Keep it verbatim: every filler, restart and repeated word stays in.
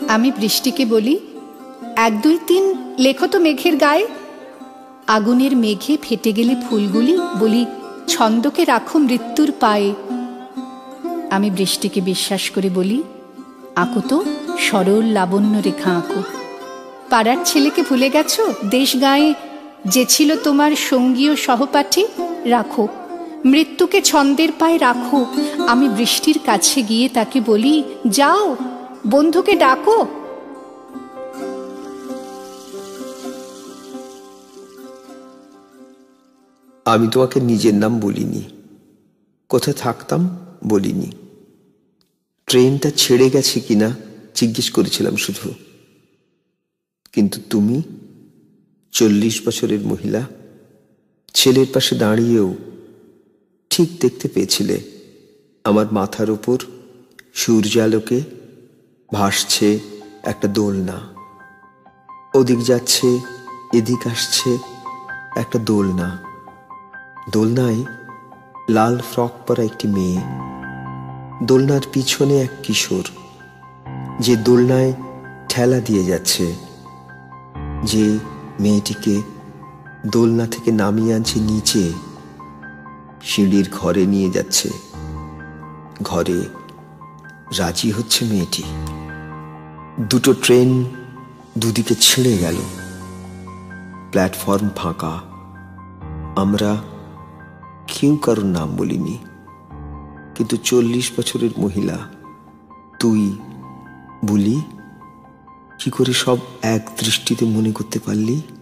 আমি বৃষ্টিকে বলি, এক দুই তিন লেখো তো মেঘের গায়ে। আগুনের মেঘে ফেটে গেলে ফুলগুলি, বলি ছন্দকে রাখো মৃত্যুর পায়ে। আমি বৃষ্টিকে বিশ্বাস করে বলি, আঁকো তো সরল লাবণ্য রেখা আঁকো। পাড়ার ছেলেকে ভুলে গেছো, দেশ গায়ে যে ছিল তোমার সঙ্গী ও সহপাঠী, রাখো মৃত্যুকে ছন্দের পায়ে রাখো। আমি বৃষ্টির কাছে গিয়ে তাকে বলি, যাও বন্ধুকে ডাকো। আমি তোমাকে নিজের নাম বলিনি, কোথায় থাকতাম বলিনি, ট্রেনটা ছেড়ে গেছে কিনা জিজ্ঞেস করেছিলাম শুধু। কিন্তু তুমি চল্লিশ বছরের মহিলা, ছেলের পাশে দাঁড়িয়েও ঠিক দেখতে পেয়েছিলে আমার মাথার উপর সূর্যালোকে ভাসছে একটা দোলনা, ওদিক যাচ্ছে এদিক আসছে একটা দোলনা। দোলনায় লাল ফ্রক পরা একটি মেয়ে, দোলনার পিছনে এক কিশোর যে দোলনায় ঠেলা দিয়ে যাচ্ছে, যে মেয়েটিকে দোলনা থেকে নামিয়ে আনছে নিচে, সিঁড়ির ঘরে নিয়ে যাচ্ছে। ঘরে রাজি হচ্ছে মেয়েটি। দুটো ট্রেন দুদিকে ছিঁড়ে গেল, প্ল্যাটফর্ম ফাঁকা। আমরা কেউ কারোর নাম বলিনি, কিন্তু চল্লিশ বছরের মহিলা তুই বলি কি করে সব এক দৃষ্টিতে মনে করতে পারলি?